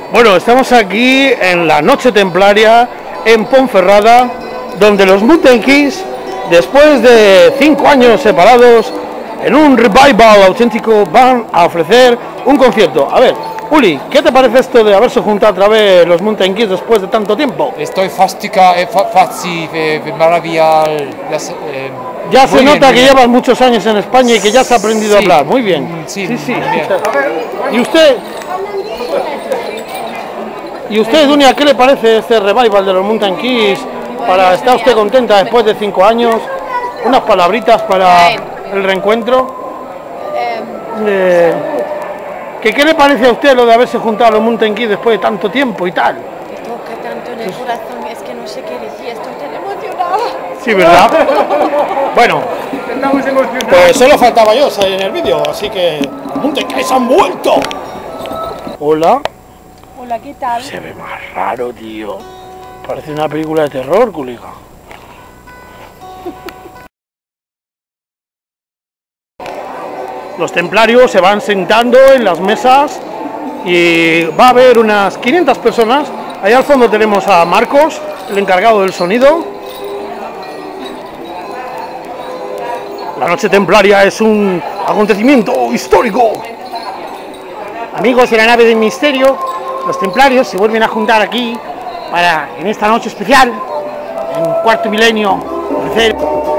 Bueno, estamos aquí en la noche templaria en Ponferrada, donde los Mountain Kings, después de 5 años separados, en un revival auténtico, van a ofrecer un concierto. A ver, Uli, ¿qué te parece esto de haberse juntado otra vez los Mountain Kings después de tanto tiempo? Estoy fáctica, maravillado. Ya se nota que llevas muchos años en España y que ya has aprendido a hablar. Muy bien. Sí. Bien. ¿Y usted, Dunia, qué le parece este revival de los Mountain Kings? ¿Está usted contenta después de 5 años? Unas palabritas para el reencuentro. ¿Qué le parece a usted lo de haberse juntado a los Mountain Kings después de tanto tiempo y tal? Me toca tanto en el corazón, es que no sé qué decir, estoy tan emocionada. Sí, ¿verdad? Bueno, pues solo faltaba yo salir en el vídeo, así que los Mountain Kings han vuelto. Hola. Hola, ¿qué tal? Se ve más raro, tío. Parece una película de terror, colega. Los templarios se van sentando en las mesas y va a haber unas 500 personas. Allá al fondo tenemos a Marcos, el encargado del sonido. La noche templaria es un acontecimiento histórico. Amigos de la nave del misterio, los templarios se vuelven a juntar aquí para, en esta noche especial, en cuarto milenio, ofrecer